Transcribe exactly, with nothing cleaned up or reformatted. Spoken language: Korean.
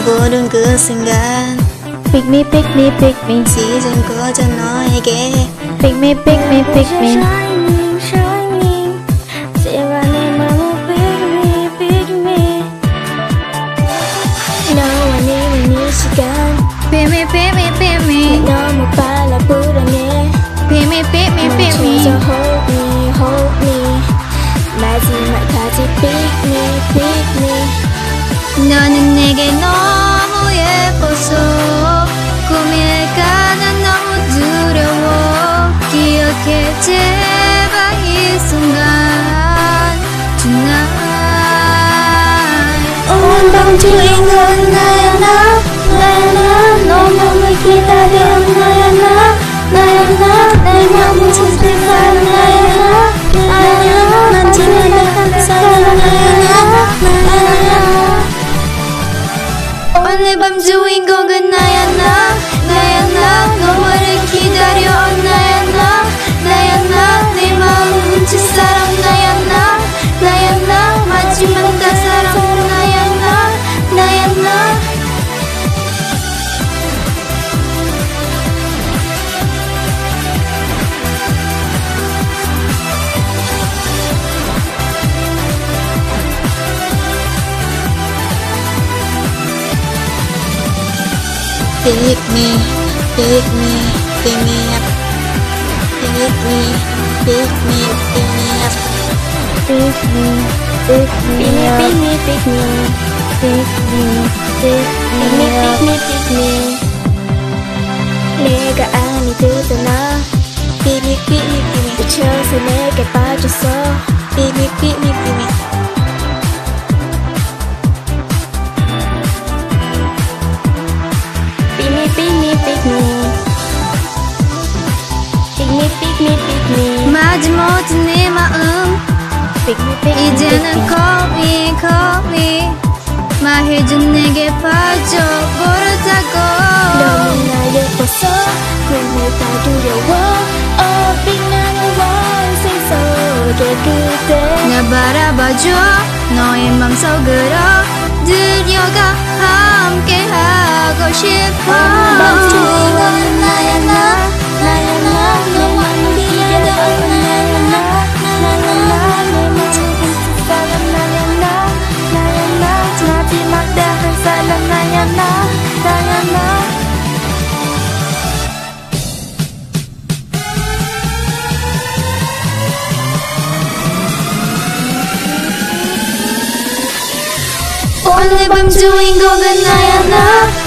부른 그 순간 Pick me, pick me, pick me. 시선 꺼져 너에게 Pick me, pick me, pick me. Shining, shining. 제발 내 맘을 pick me, pick me. 너와 내는 이 시간 Pick me, pick me, pick me. 너무 빨라 불안해. Pick me, pick me, pick me. 멈춰서 hold me, hold me. 마지막까지 pick me, pick me. 너는 내게 너무 예뻐서 꿈일까 난 너무 두려워. 기억해 제발 이 순간 Tonight. 오늘 밤 주인공은 나야 나, 나야 나. 너 맘을 기다려 나야 나, 나야 나. 내 맘을 훔칠 사람 나야 나, 나야 나. 만지면 나간 사람 나야 나, 나야 나. 오늘 밤 주인공은 나야 나, 나야 나. 너만을 기다려 나야 나, 나야 나. 내 마음 훔칠 사람 나야 나, 나야 나. 마지막 다 사람 나야 나, 나야 나. Pick me, pick me, pick me up. Pick me, pick me, pick me up. Pick me, pick me Pick me, up. pick me, pick me. Pick me, pick Pick me, me up. pick me, pick me. 내가 아니더나 Pick me, pick me, pick me. 미쳐서 내게 빠졌어. Pick me, pick me, pick me. Pick me, pick me, pick me. Pick me, pick me, pick me. 마지 못한 네 마음 Pick me, pick me, pick 이제는 me. call me, call me. 말해줘 내게 빠져 모르다고. 너무나 예뻐서 꿈을 다 두려워. 어 빛나는 원색 속에 그대. 날 바라봐줘 너의 맘속으로 들여가 함께 하고 싶어. 밤 주인공은 나야 나, 나야 나. 내 맘을 기다려 나야 나, 나야 나. 내 맘을 훔친 사람 나야 나, 나야 나. 마지막 다한 사람 나야 나, 나야 나. 오늘 밤 주인공은 나야 나,